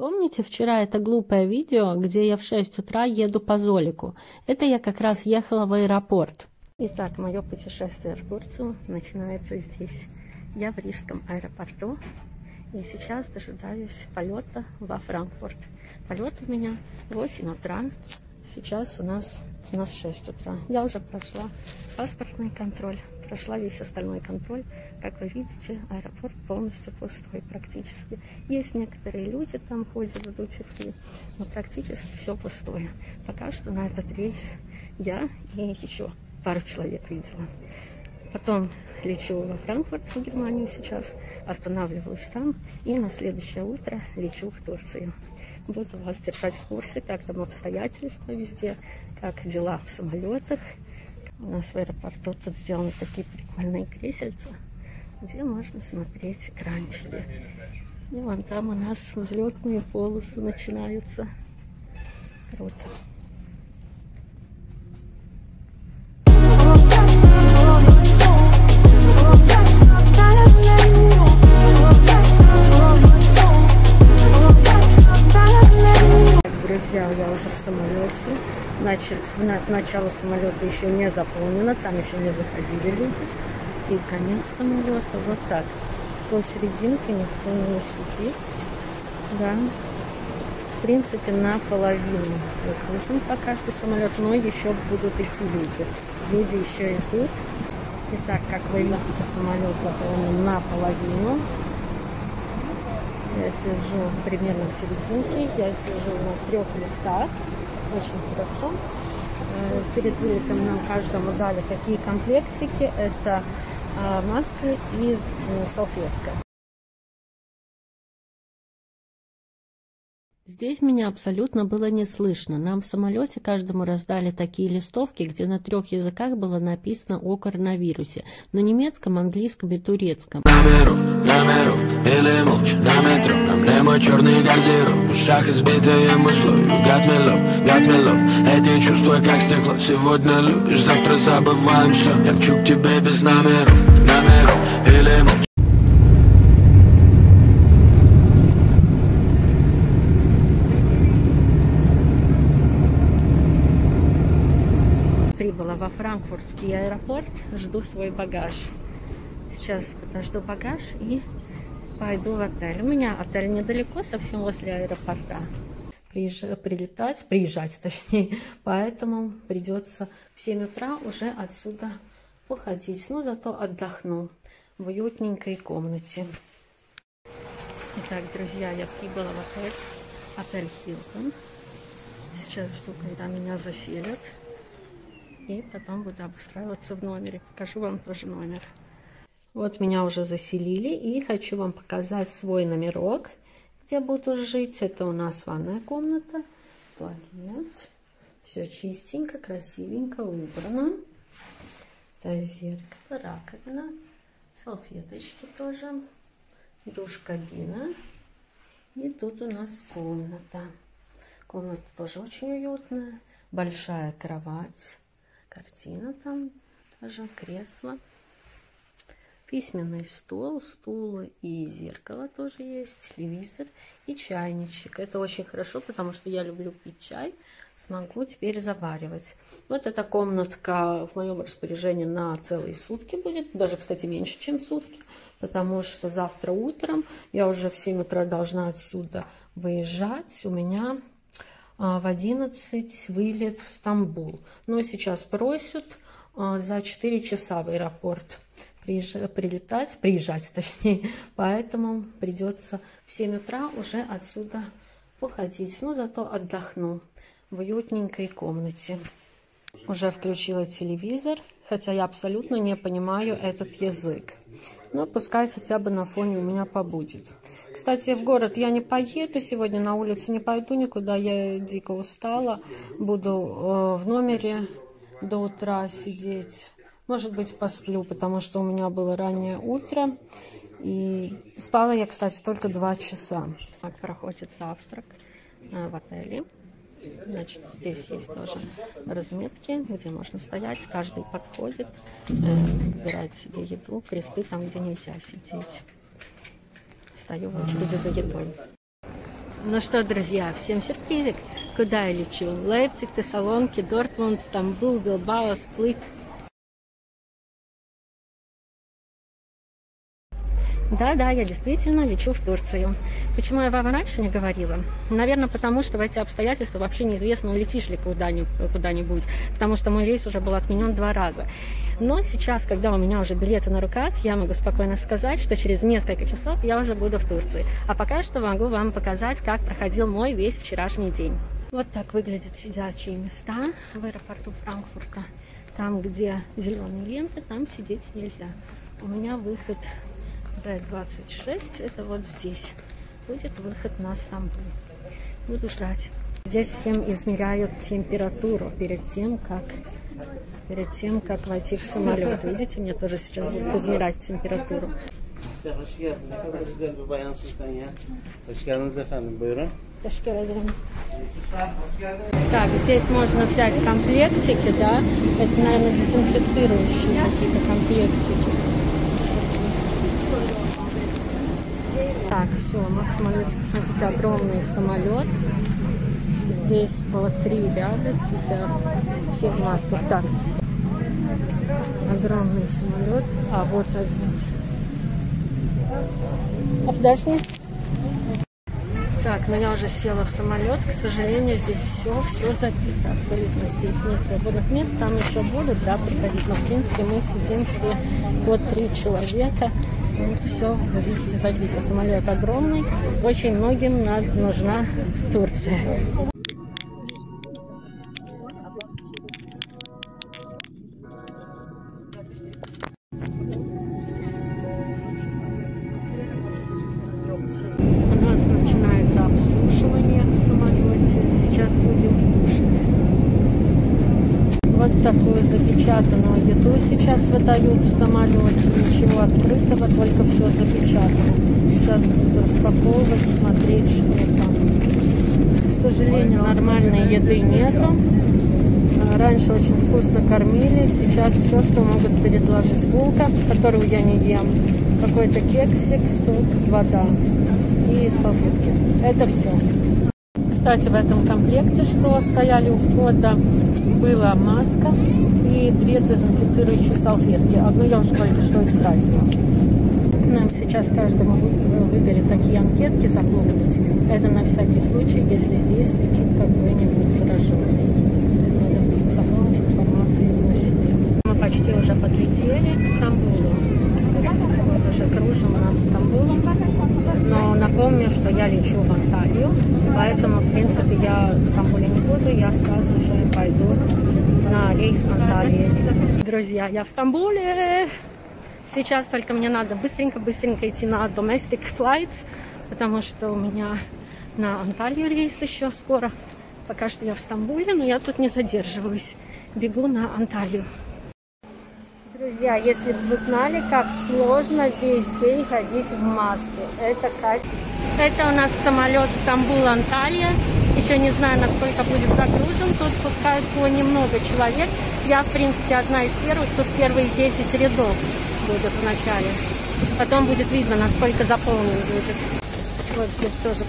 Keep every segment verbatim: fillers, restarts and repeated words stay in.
Помните вчера это глупое видео, где я в шесть утра еду по Золику? Это я как раз ехала в аэропорт. Итак, мое путешествие в Турцию начинается здесь. Я в Рижском аэропорту и сейчас дожидаюсь полета во Франкфурт. Полет у меня в восемь утра. Сейчас у нас, у нас шесть утра. Я уже прошла паспортный контроль, прошла весь остальной контроль. Как вы видите, аэропорт полностью пустой практически. Есть некоторые люди там ходят, идут идти, но практически все пустое. Пока что на этот рейс я и еще пару человек видела. Потом лечу во Франкфурт, в Германию сейчас, останавливаюсь там и на следующее утро лечу в Турцию. Буду вас держать в курсе, как там обстоятельства везде, как дела в самолетах. У нас в аэропорту тут сделаны такие прикольные кресельца, где можно смотреть экранчики. И вон там у нас взлетные полосы начинаются. Круто. Друзья, я уже в самолете. Значит, начало самолета еще не заполнено, там еще не заходили люди. И конец самолета вот так. Посерединке никто не сидит. Да. В принципе, наполовину загружен пока что самолет, но еще будут идти люди. Люди еще идут. Итак, как вы видите, самолет заполнен наполовину. Я сижу примерно в серединке, я сижу на трех листах, очень хорошо. Перед вылетом нам каждому дали такие комплектики, это маска и салфетка. Здесь меня абсолютно было не слышно. Нам в самолете каждому раздали такие листовки, где на трех языках было написано о коронавирусе. На немецком, английском и турецком. Номеров, номеров, или молча на метро. Нам нема черный гардероб, в ушах избитое мышло. You got me love, got me love. Эти чувства как стекло. Сегодня любишь, завтра забываем все. Я мчу к тебе без номеров, номеров, или молча. Прибыла во франкфуртский аэропорт, жду свой багаж. Сейчас подожду багаж и пойду в отель. У меня отель недалеко, совсем возле аэропорта. Приезж... Прилетать, приезжать точнее, поэтому придется в семь утра уже отсюда уходить. Но зато отдохну в уютненькой комнате. Итак, друзья, я прибыла в отель, отель Hilton. Сейчас жду, когда меня заселят. И потом буду обустраиваться в номере. Покажу вам тоже номер. Вот меня уже заселили. И хочу вам показать свой номерок, где буду жить. Это у нас ванная комната, туалет. Все чистенько, красивенько, убрано. Это зеркало, раковина, салфеточки тоже. Душ-кабина. И тут у нас комната. Комната тоже очень уютная. Большая кровать. Картина там, даже кресло, письменный стол, стул и зеркало тоже есть, телевизор и чайничек. Это очень хорошо, потому что я люблю пить чай, смогу теперь заваривать. Вот эта комнатка в моем распоряжении на целые сутки будет, даже, кстати, меньше, чем сутки, потому что завтра утром я уже в семь утра должна отсюда выезжать. У меня в одиннадцать вылет в Стамбул. Но сейчас просят за четыре часа в аэропорт приезжать, прилетать, приезжать точнее. Поэтому придется в семь утра уже отсюда уходить. Но зато отдохну в уютненькой комнате. Уже включила телевизор, хотя я абсолютно не понимаю этот язык. Но пускай хотя бы на фоне у меня побудет. Кстати, в город я не поеду сегодня, на улице не пойду никуда, я дико устала. Буду э, в номере до утра сидеть. Может быть, посплю, потому что у меня было раннее утро. И спала я, кстати, только два часа. Так проходит завтрак э, в отеле. Значит, здесь есть тоже разметки, где можно стоять, каждый подходит, э, выбирает себе еду, кресты там, где нельзя сидеть. Стою в очереди за едой. Ну что, друзья, всем сюрпризик. Куда я лечу? Лейпциг, Тессалоники, Дортмунд, Стамбул, Билбао, Сплит. Да-да, я действительно лечу в Турцию. Почему я вам раньше не говорила? Наверное, потому что в эти обстоятельства вообще неизвестно, улетишь ли куда-нибудь, куда-нибудь, потому что мой рейс уже был отменен два раза. Но сейчас, когда у меня уже билеты на руках, я могу спокойно сказать, что через несколько часов я уже буду в Турции. А пока что могу вам показать, как проходил мой весь вчерашний день. Вот так выглядят сидячие места в аэропорту Франкфурта. Там, где зеленые ленты, там сидеть нельзя. У меня выход Б двадцать шесть, это вот здесь будет выход на Стамбул. Буду ждать. Здесь всем измеряют температуру перед тем, как перед тем, как войти в самолет. Видите, мне тоже сейчас будут измерять температуру. Так, здесь можно взять комплектики, да? Это, наверное, дезинфицирующие какие-то комплектики. Так, все, мы в самолете, посмотрите, огромный самолет. Здесь по три ряда сидят, все в масках. Так, огромный самолет. А вот один. Так, ну я уже села в самолет. К сожалению, здесь все, все забито. Абсолютно здесь нет свободных мест. Там еще будут, да, приходить. Но, в принципе, мы сидим все по три человека. Вот все, вы видите, забито. Самолет огромный. Очень многим нужна Турция. У нас начинается обслуживание в самолете. Сейчас будем кушать. Вот такую запечатанную еду сейчас выдают в самолете. Ничего открытого, только все запечатано. Сейчас буду распаковывать, смотреть, что там. К сожалению, нормальной еды нету. Раньше очень вкусно кормили. Сейчас все, что могут предложить. Булка, которую я не ем. Какой-то кексик, суп, вода и салфетки. Это все. Кстати, в этом комплекте, что стояли у входа, была маска и две дезинфицирующие салфетки. Одну я уже только что истратила. Нам сейчас каждому выдали такие анкетки заполнить. Это на всякий случай, если здесь летит какой-нибудь зараженный. Надо будет заполнить информацию на себе. Мы почти уже подлетели к Стамбулу. Вот уже кружим над Стамбулом. Но напомню, что я лечу в Анталию, поэтому, в принципе, я в Стамбуле не буду, я сразу же пойду на рейс в Анталии. Друзья, я в Стамбуле! Сейчас только мне надо быстренько-быстренько идти на domestic flights, потому что у меня на Анталию рейс еще скоро. Пока что я в Стамбуле, но я тут не задерживаюсь. Бегу на Анталию. Друзья, если бы вы знали, как сложно весь день ходить в маске. Это как... Это у нас самолет Стамбул-Анталия. Еще не знаю, насколько будет загружен. Тут пускают по немного человек. Я, в принципе, одна из первых. Тут первые десять рядов будут в начале. Потом будет видно, насколько заполнен будет. Вот здесь тоже.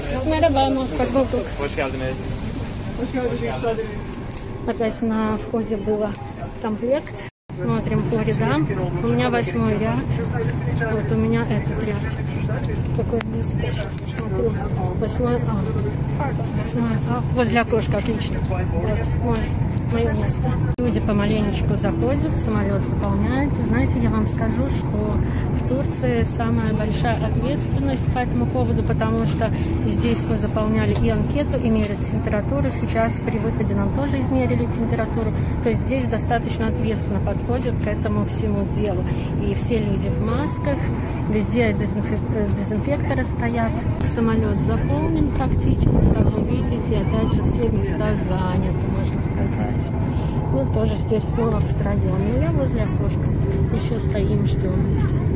Опять на входе было комплект. Смотрим по рядам. У меня восьмой ряд. Вот у меня этот ряд. Какое место? Смотрю. Восьмой А. Восьмой А. Возле окошка, отлично. Вот мой, мое место. Люди помаленечку заходят, самолет заполняется. Знаете, я вам скажу, что в Турции самая большая ответственность по этому поводу, потому что здесь мы заполняли и анкету, и мерят температуру. Сейчас при выходе нам тоже измерили температуру. То есть здесь достаточно ответственно подходят к этому всему делу. И все люди в масках, везде дезинфекторы стоят. Самолет заполнен практически, как вы видите. Опять же, все места заняты, можно сказать. Мы тоже здесь снова втроем. Но я возле окошка. Еще стоим, ждем.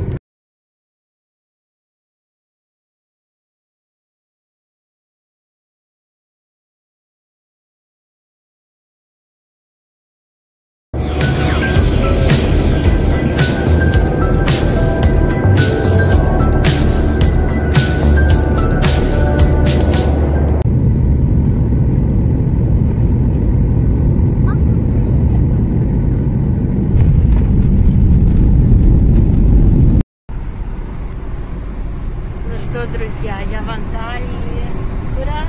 что, друзья, я в Анталии. Ура!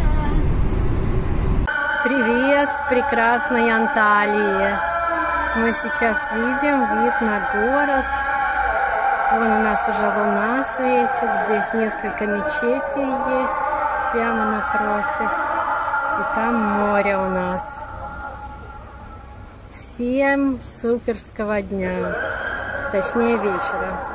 Привет с прекрасной Анталии. Мы сейчас видим вид на город. Вон у нас уже луна светит. Здесь несколько мечетей есть прямо напротив. И там море у нас. Всем суперского дня. Точнее вечера.